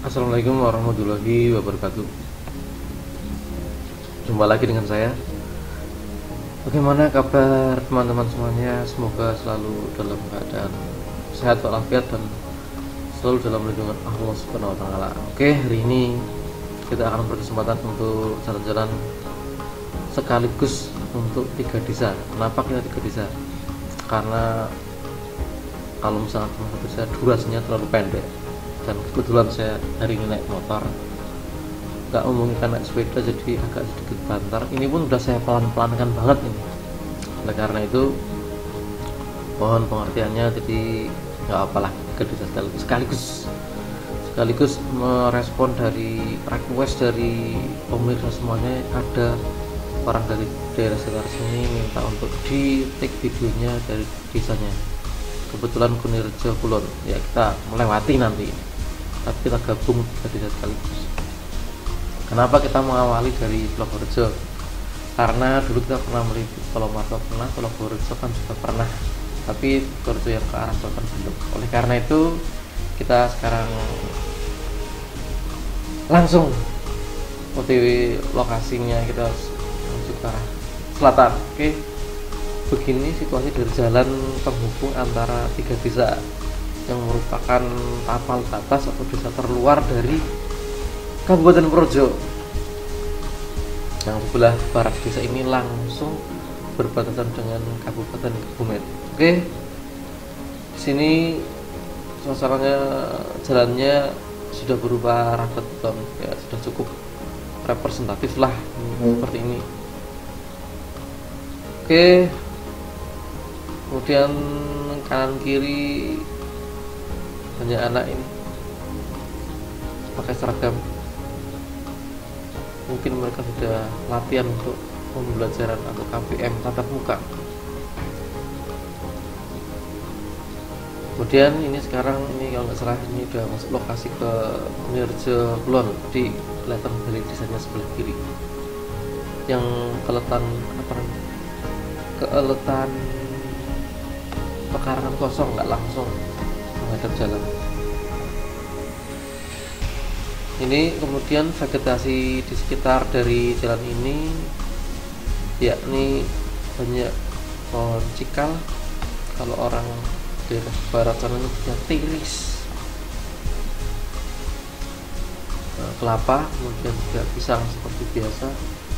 Assalamualaikum warahmatullahi wabarakatuh. Jumpa lagi dengan saya. Bagaimana kabar teman-teman semuanya? Semoga selalu dalam keadaan sehat walafiat dan selalu dalam lindungan Allah Subhanahu wa taala. Oke, hari ini kita akan berkesempatan untuk jalan-jalan sekaligus untuk 3 desa. Kenapa kita 3 desa? Karena kalau misalnya cuma 1 desa durasinya terlalu pendek, dan kebetulan saya hari ini naik motor, nggak memungkinkan naik sepeda, jadi agak sedikit bantar. Ini pun udah saya pelan-pelankan banget ini. Oleh karena itu mohon pengertiannya, jadi nggak apalah ke desa sekaligus merespon dari request dari pemirsa semuanya. Ada orang dari daerah sekitar sini minta untuk di take videonya dari desanya. Kebetulan Kunirejo Kulon, ya kita melewati nanti, tapi kita gabung ke desa sekaligus. Kenapa kita mengawali dari Purworejo? Karena dulu kita pernah meliput Palomarto, pernah, Purworejo kan juga pernah, tapi Purworejo yang ke arah selatan belum. Oleh karena itu kita sekarang langsung OTW lokasinya, kita menuju ke arah selatan. Oke, begini situasi dari jalan penghubung antara 3 desa yang merupakan tapal batas atau desa terluar dari Kabupaten Purworejo. Yang sebelah barat desa ini langsung berbatasan dengan Kabupaten Kebumen. Oke, di sini suasananya, jalannya sudah berupa rangka beton, ya sudah cukup representatif lah seperti ini. Oke, kemudian kanan kiri banyak anak ini pakai seragam, mungkin mereka sudah latihan untuk pembelajaran atau KPM tatap muka. Kemudian ini sekarang ini kalau nggak salah ini udah masuk lokasi ke Kunirejo Kulon, di kelihatan dari desanya sebelah kiri yang keletan pekarangan kosong, nggak langsung menghadap jalan. Ini kemudian vegetasi di sekitar dari jalan ini, yakni banyak pohon cikal. Kalau orang daerah barat sana ini punya tiris, kelapa, kemudian juga pisang seperti biasa.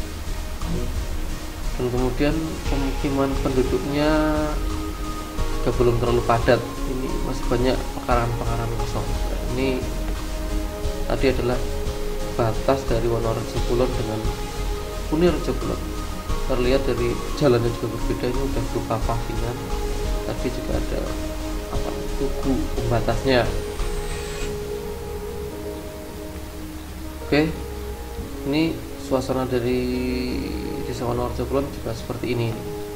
Dan kemudian pemukiman penduduknya juga belum terlalu padat, ini masih banyak pekarangan kosong. Ini tadi adalah batas dari Wonorejo Kulon dengan Kunirejo Kulon. Terlihat dari jalannya juga berbeda, ini udah berupa pavingan, tadi juga ada tugu pembatasnya. Oke, ini suasana dari desa Wonorejo Kulon juga seperti ini.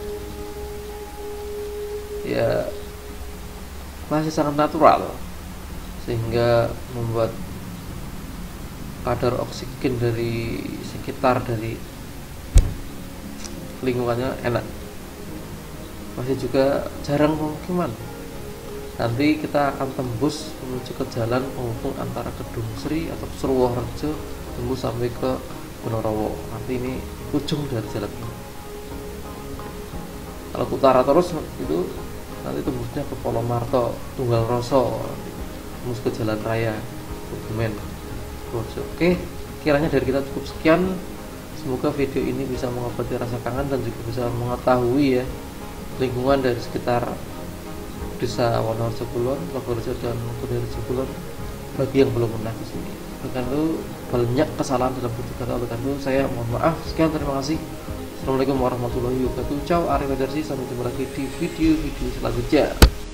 Ya, masih sangat natural, sehingga membuat kadar oksigen dari sekitar dari lingkungannya enak. Masih juga jarang pemukiman. Nanti kita akan tembus menuju ke jalan penghubung antara Kedung Sri atau Purworejo, tembus sampai ke Ponorogo. Nanti ini ujung dari jalan ini. Kalau ke utara terus itu nanti tembusnya ke Palomarto, Tunggal Roso, tembus ke jalan raya Kebumen. Oke, kiranya dari kita cukup sekian. Semoga video ini bisa mengobati rasa kangen dan juga bisa mengetahui ya lingkungan dari sekitar desa Wonorejo Kulon, Purworejo dan Kunirejo Kulon bagi yang belum pernah ke sini. Karena itu banyak kesalahan dalam bentuk kata, oleh karena itu saya mohon maaf. Sekian, terima kasih. Assalamualaikum warahmatullahi wabarakatuh. Ciao, arrivederci, sampai jumpa lagi di video-video selanjutnya.